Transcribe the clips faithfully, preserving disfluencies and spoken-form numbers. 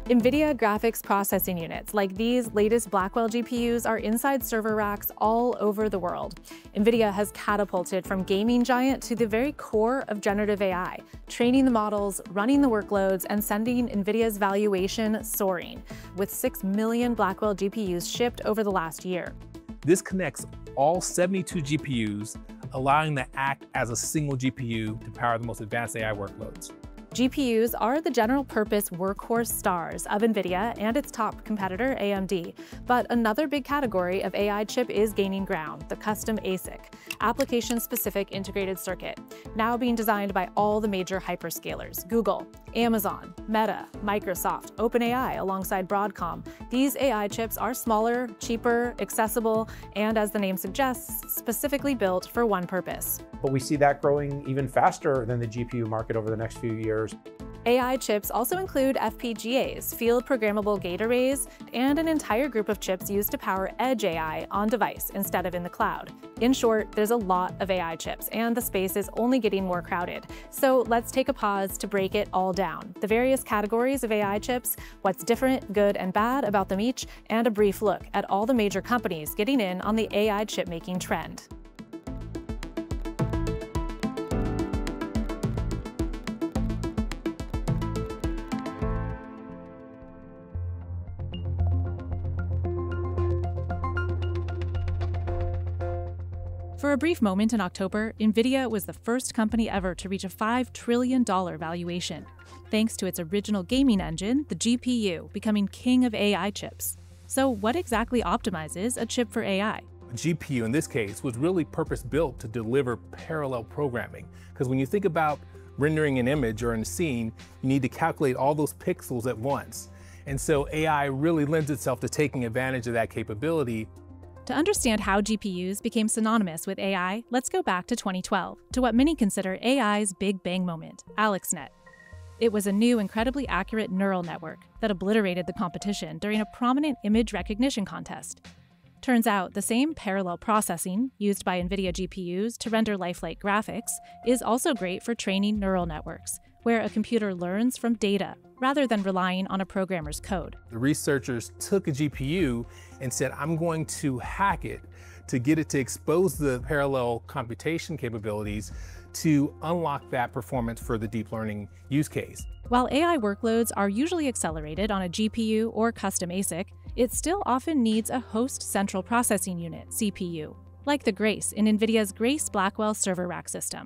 Nvidia graphics processing units, like these latest Blackwell G P Us, are inside server racks all over the world. Nvidia has catapulted from gaming giant to the very core of generative A I, training the models, running the workloads, and sending Nvidia's valuation soaring, with six million Blackwell G P Us shipped over the last year. This connects all seventy-two G P Us, allowing them to act as a single G P U to power the most advanced A I workloads. G P Us are the general-purpose workhorse stars of Nvidia and its top competitor, A M D. But another big category of A I chip is gaining ground, the custom A S I C, application-specific integrated circuit, now being designed by all the major hyperscalers: Google, Amazon, Meta, Microsoft, OpenAI, alongside Broadcom. These A I chips are smaller, cheaper, accessible, and, as the name suggests, specifically built for one purpose. But we see that growing even faster than the G P U market over the next few years. A I chips also include F P G As, field programmable gate arrays, and an entire group of chips used to power edge A I on device instead of in the cloud. In short, there's a lot of A I chips, and the space is only getting more crowded. So let's take a pause to break it all down. The various categories of A I chips, what's different, good, and bad about them each, and a brief look at all the major companies getting in on the A I chip-making trend. For a brief moment in October, Nvidia was the first company ever to reach a five trillion dollar valuation, thanks to its original gaming engine, the G P U, becoming king of A I chips. So what exactly optimizes a chip for A I? A G P U, in this case, was really purpose-built to deliver parallel programming. Because when you think about rendering an image or a scene, you need to calculate all those pixels at once. And so A I really lends itself to taking advantage of that capability. To understand how G P Us became synonymous with A I, let's go back to twenty twelve, to what many consider A I's big bang moment, AlexNet. It was a new, incredibly accurate neural network that obliterated the competition during a prominent image recognition contest. Turns out the same parallel processing used by Nvidia G P Us to render lifelike graphics is also great for training neural networks, where a computer learns from data rather than relying on a programmer's code. The researchers took a G P U and said, I'm going to hack it to get it to expose the parallel computation capabilities to unlock that performance for the deep learning use case. While A I workloads are usually accelerated on a G P U or custom A S I C, it still often needs a host central processing unit, C P U, like the Grace in Nvidia's Grace Blackwell server rack system.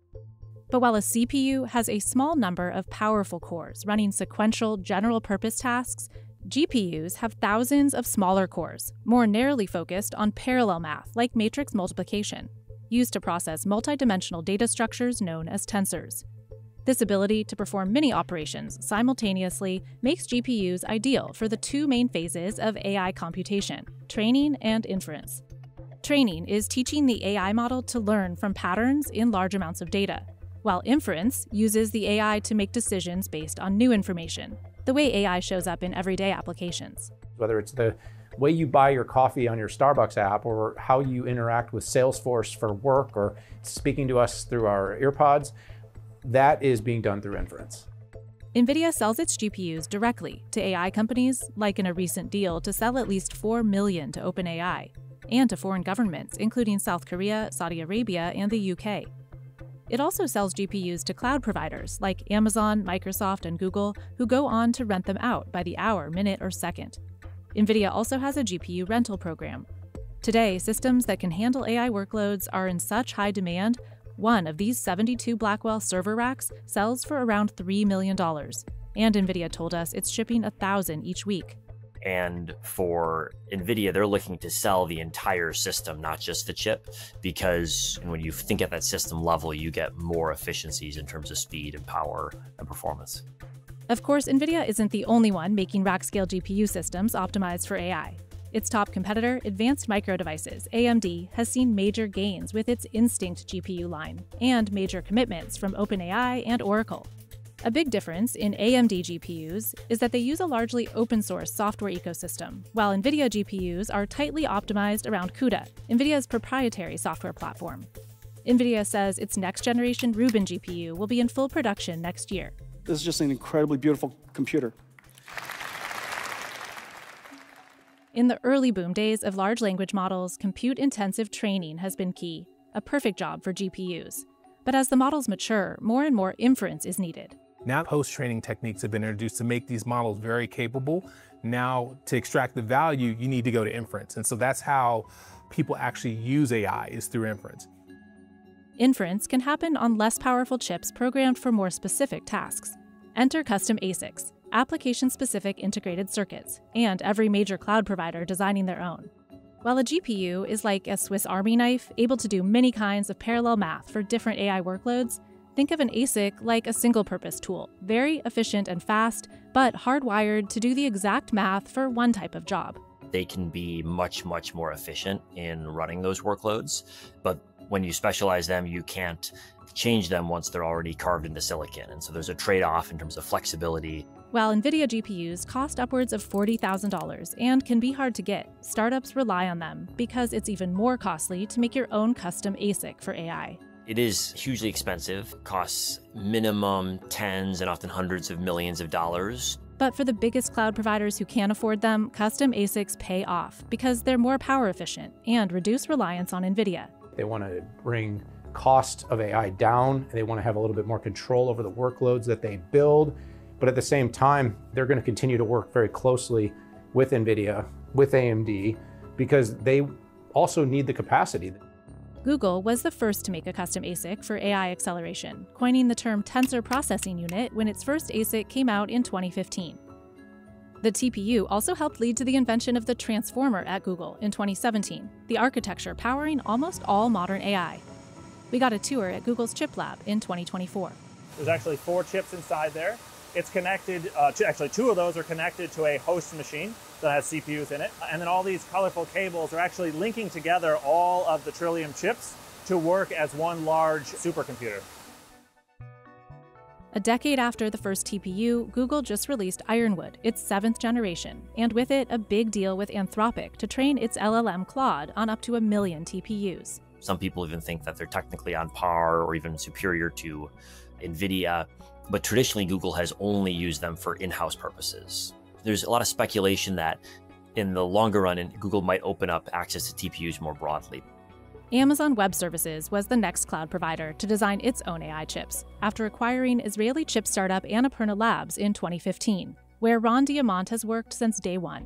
But while a C P U has a small number of powerful cores running sequential general-purpose tasks, G P Us have thousands of smaller cores, more narrowly focused on parallel math like matrix multiplication, used to process multidimensional data structures known as tensors. This ability to perform many operations simultaneously makes G P Us ideal for the two main phases of A I computation, training and inference. Training is teaching the A I model to learn from patterns in large amounts of data, while inference uses the A I to make decisions based on new information, the way A I shows up in everyday applications. Whether it's the way you buy your coffee on your Starbucks app, or how you interact with Salesforce for work, or speaking to us through our earpods, that is being done through inference. Nvidia sells its G P Us directly to A I companies, like in a recent deal to sell at least four million to OpenAI, and to foreign governments, including South Korea, Saudi Arabia, and the U K. It also sells G P Us to cloud providers like Amazon, Microsoft, and Google, who go on to rent them out by the hour, minute, or second. Nvidia also has a G P U rental program. Today, systems that can handle A I workloads are in such high demand, one of these seventy-two Blackwell server racks sells for around three million dollars, and Nvidia told us it's shipping a thousand each week. And for Nvidia, they're looking to sell the entire system, not just the chip, because when you think at that system level, you get more efficiencies in terms of speed and power and performance. Of course, Nvidia isn't the only one making rack-scale G P U systems optimized for A I. Its top competitor, Advanced Micro Devices, A M D, has seen major gains with its Instinct G P U line, and major commitments from OpenAI and Oracle. A big difference in A M D G P Us is that they use a largely open-source software ecosystem, while Nvidia G P Us are tightly optimized around CUDA, Nvidia's proprietary software platform. Nvidia says its next-generation Rubin G P U will be in full production next year. This is just an incredibly beautiful computer. In the early boom days of large language models, compute-intensive training has been key, a perfect job for G P Us. But as the models mature, more and more inference is needed. Now post-training techniques have been introduced to make these models very capable. Now to extract the value, you need to go to inference. And so that's how people actually use A I, is through inference. Inference can happen on less powerful chips programmed for more specific tasks. Enter custom A S I Cs, application-specific integrated circuits, and every major cloud provider designing their own. While a G P U is like a Swiss Army knife, able to do many kinds of parallel math for different A I workloads, think of an A S I C like a single-purpose tool, very efficient and fast, but hardwired to do the exact math for one type of job. They can be much, much more efficient in running those workloads, but when you specialize them, you can't change them once they're already carved into silicon. And so there's a trade-off in terms of flexibility. While Nvidia G P Us cost upwards of forty thousand dollars and can be hard to get, startups rely on them because it's even more costly to make your own custom A S I C for A I. It is hugely expensive, costs minimum tens and often hundreds of millions of dollars. But for the biggest cloud providers who can't afford them, custom A S I Cs pay off because they're more power efficient and reduce reliance on Nvidia. They want to bring cost of A I down. They want to have a little bit more control over the workloads that they build. But at the same time, they're going to continue to work very closely with Nvidia, with A M D, because they also need the capacity. Google was the first to make a custom A S I C for A I acceleration, coining the term Tensor Processing Unit when its first A S I C came out in twenty fifteen. The T P U also helped lead to the invention of the Transformer at Google in twenty seventeen, the architecture powering almost all modern A I. We got a tour at Google's chip lab in twenty twenty-four. There's actually four chips inside there. It's connected, uh, to, actually two of those are connected to a host machine that has C P Us in it. And then all these colorful cables are actually linking together all of the Trillium chips to work as one large supercomputer. A decade after the first T P U, Google just released Ironwood, its seventh generation, and with it a big deal with Anthropic to train its L L M Claude on up to a million T P Us. Some people even think that they're technically on par or even superior to Nvidia, but traditionally Google has only used them for in-house purposes. There's a lot of speculation that in the longer run, Google might open up access to T P Us more broadly. Amazon Web Services was the next cloud provider to design its own A I chips, after acquiring Israeli chip startup Annapurna Labs in twenty fifteen, where Ron Diamant has worked since day one.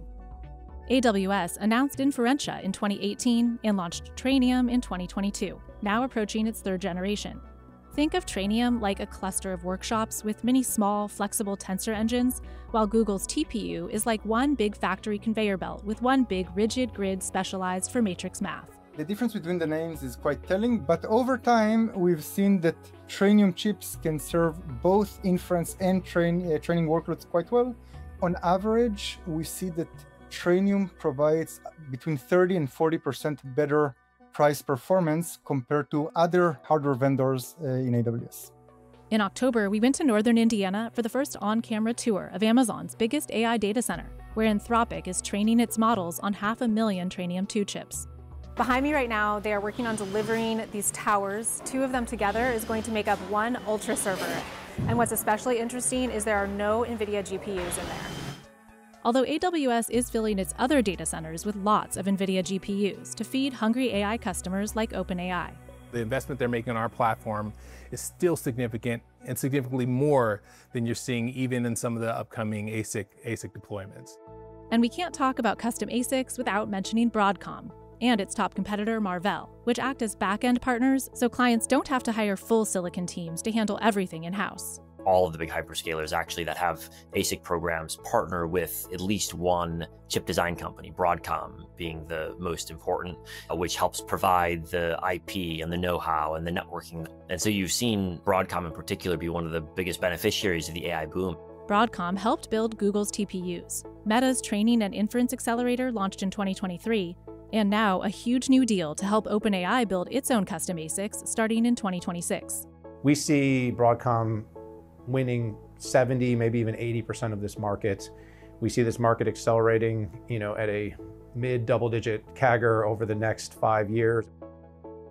A W S announced Inferentia in twenty eighteen and launched Trainium in twenty twenty-two, now approaching its third generation. Think of Trainium like a cluster of workshops with many small, flexible tensor engines, while Google's T P U is like one big factory conveyor belt with one big rigid grid specialized for matrix math. The difference between the names is quite telling, but over time we've seen that Trainium chips can serve both inference and train, uh, training workloads quite well. On average, we see that Trainium provides between thirty and forty percent better price performance compared to other hardware vendors uh, in A W S. In October, we went to northern Indiana for the first on-camera tour of Amazon's biggest A I data center, where Anthropic is training its models on half a million Trainium two chips. Behind me right now, they are working on delivering these towers. Two of them together is going to make up one Ultra server. And what's especially interesting is there are no Nvidia G P Us in there. Although A W S is filling its other data centers with lots of Nvidia G P Us to feed hungry A I customers like OpenAI. The investment they're making on our platform is still significant, and significantly more than you're seeing even in some of the upcoming A S I C, A S I C deployments. And we can't talk about custom A S I Cs without mentioning Broadcom and its top competitor Marvell, which act as back-end partners so clients don't have to hire full silicon teams to handle everything in-house. All of the big hyperscalers actually that have A S I C programs partner with at least one chip design company, Broadcom being the most important, uh, which helps provide the I P and the know-how and the networking. And so you've seen Broadcom in particular be one of the biggest beneficiaries of the A I boom. Broadcom helped build Google's T P Us. Meta's Training and Inference Accelerator launched in twenty twenty-three, and now a huge new deal to help OpenAI build its own custom A S I Cs starting in twenty twenty-six. We see Broadcom winning seventy, maybe even eighty percent of this market. We see this market accelerating, you know, at a mid double-digit C A G R over the next five years.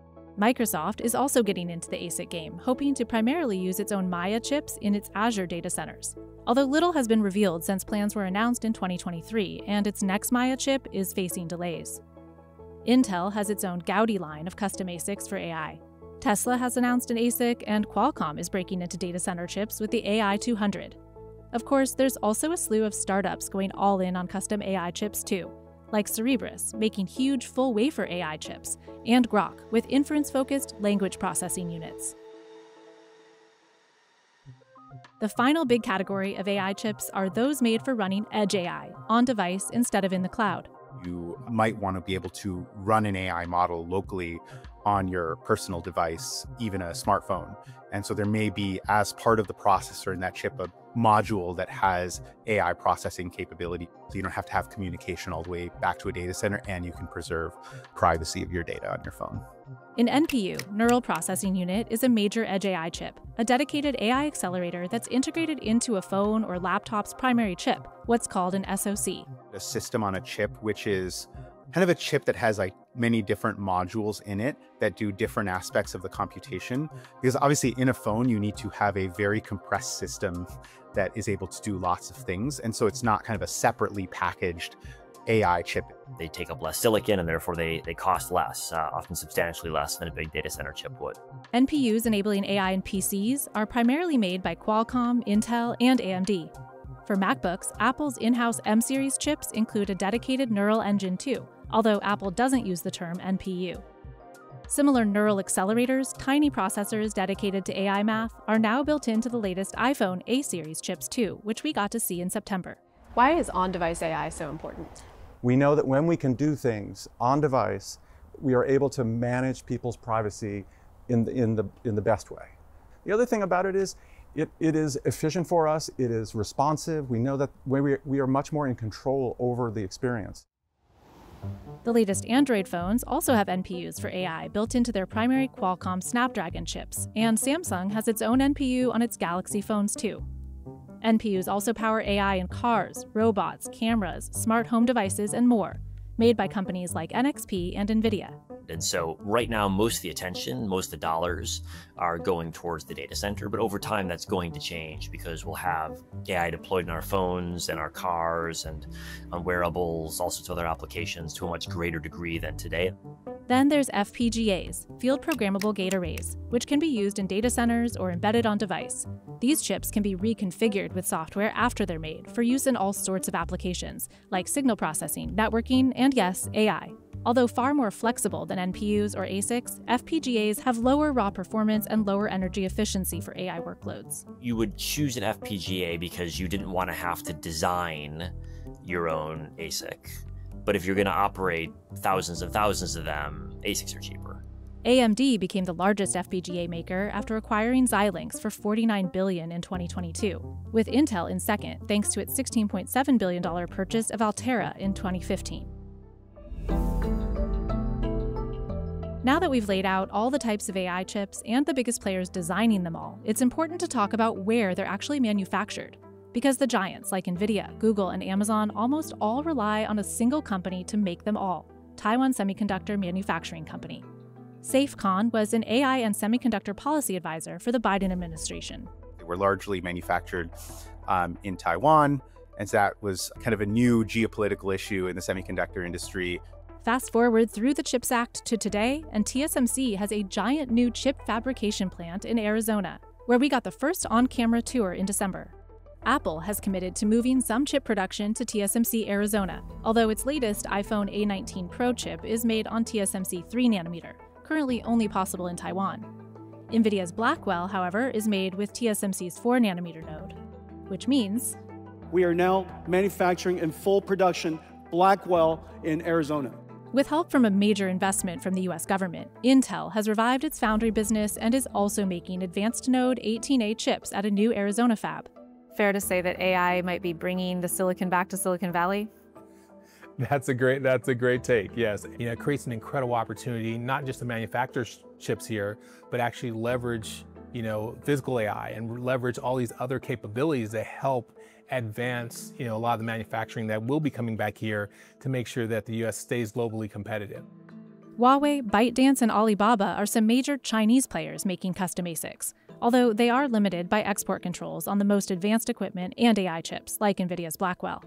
Microsoft is also getting into the A S I C game, hoping to primarily use its own Maya chips in its Azure data centers. Although little has been revealed since plans were announced in twenty twenty-three, and its next Maya chip is facing delays. Intel has its own Gaudi line of custom A S I Cs for A I. Tesla has announced an A S I C, and Qualcomm is breaking into data center chips with the A I two hundred. Of course, there's also a slew of startups going all in on custom A I chips too, like Cerebras, making huge full-wafer A I chips, and Grok, with inference-focused language processing units. The final big category of A I chips are those made for running edge A I, on-device instead of in the cloud. You might want to be able to run an A I model locally on your personal device, even a smartphone. And so there may be, as part of the processor in that chip, a module that has A I processing capability. So you don't have to have communication all the way back to a data center, and you can preserve privacy of your data on your phone. An N P U, Neural Processing Unit, is a major edge A I chip, a dedicated A I accelerator that's integrated into a phone or laptop's primary chip, what's called an S O C. A system on a chip, which is kind of a chip that has like many different modules in it that do different aspects of the computation. Because obviously in a phone, you need to have a very compressed system that is able to do lots of things. And so it's not kind of a separately packaged A I chip. They take up less silicon, and therefore they, they cost less, uh, often substantially less than a big data center chip would. N P Us enabling A I in P Cs are primarily made by Qualcomm, Intel, and A M D. For MacBooks, Apple's in-house M series chips include a dedicated neural engine too, although Apple doesn't use the term N P U. Similar neural accelerators, tiny processors dedicated to A I math, are now built into the latest iPhone A series chips too, which we got to see in September. Why is on-device A I so important? We know that when we can do things on device, we are able to manage people's privacy in the, in the, in the best way. The other thing about it is it, it is efficient for us, it is responsive. We know that we, we are much more in control over the experience. The latest Android phones also have N P Us for A I built into their primary Qualcomm Snapdragon chips, and Samsung has its own N P U on its Galaxy phones too. N P Us also power A I in cars, robots, cameras, smart home devices, and more, made by companies like N X P and Nvidia. And so right now, most of the attention, most of the dollars are going towards the data center, but over time that's going to change because we'll have A I deployed in our phones and our cars and on wearables, all sorts of other applications to a much greater degree than today. Then there's F P G As, Field Programmable Gate Arrays, which can be used in data centers or embedded on device. These chips can be reconfigured with software after they're made for use in all sorts of applications, like signal processing, networking, and yes, A I. Although far more flexible than N P Us or A S I Cs, F P G As have lower raw performance and lower energy efficiency for A I workloads. You would choose an F P G A because you didn't want to have to design your own A S I C. But if you're going to operate thousands and thousands of them, A S I Cs are cheaper. A M D became the largest F P G A maker after acquiring Xilinx for forty-nine billion dollars in twenty twenty-two, with Intel in second thanks to its sixteen point seven billion dollars purchase of Altera in twenty fifteen. Now that we've laid out all the types of A I chips and the biggest players designing them all, it's important to talk about where they're actually manufactured. Because the giants like Nvidia, Google, and Amazon almost all rely on a single company to make them all, Taiwan Semiconductor Manufacturing Company. Saif Khan was an A I and semiconductor policy advisor for the Biden administration. They were largely manufactured um, in Taiwan, and so that was kind of a new geopolitical issue in the semiconductor industry. Fast forward through the CHIPS Act to today, and T S M C has a giant new chip fabrication plant in Arizona, where we got the first on-camera tour in December. Apple has committed to moving some chip production to T S M C Arizona, although its latest iPhone A nineteen Pro chip is made on T S M C three nanometer, currently only possible in Taiwan. Nvidia's Blackwell, however, is made with T S M C's four nanometer node, which means we are now manufacturing in full production Blackwell in Arizona. With help from a major investment from the U S government, Intel has revived its foundry business and is also making advanced node eighteen A chips at a new Arizona fab. Fair to say that A I might be bringing the silicon back to Silicon Valley? That's a great, that's a great take, yes. You know, it creates an incredible opportunity, not just to manufacture chips here, but actually leverage, you know, physical A I and leverage all these other capabilities that help advance, you know, a lot of the manufacturing that will be coming back here to make sure that the U S stays globally competitive. Huawei, ByteDance, and Alibaba are some major Chinese players making custom A S I Cs, although they are limited by export controls on the most advanced equipment and A I chips, like Nvidia's Blackwell.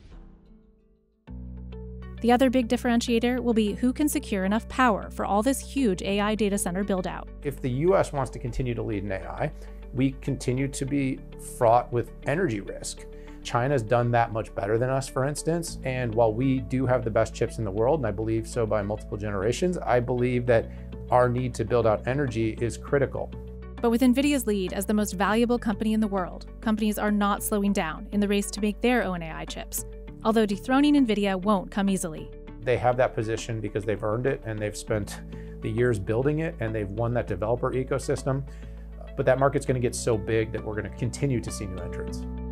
The other big differentiator will be who can secure enough power for all this huge A I data center build-out. If the U S wants to continue to lead in A I, we continue to be fraught with energy risk. China's done that much better than us, for instance, and while we do have the best chips in the world, and I believe so by multiple generations, I believe that our need to build out energy is critical. But with Nvidia's lead as the most valuable company in the world, companies are not slowing down in the race to make their own A I chips. Although dethroning Nvidia won't come easily. They have that position because they've earned it and they've spent the years building it and they've won that developer ecosystem. But that market's going to get so big that we're going to continue to see new entrants.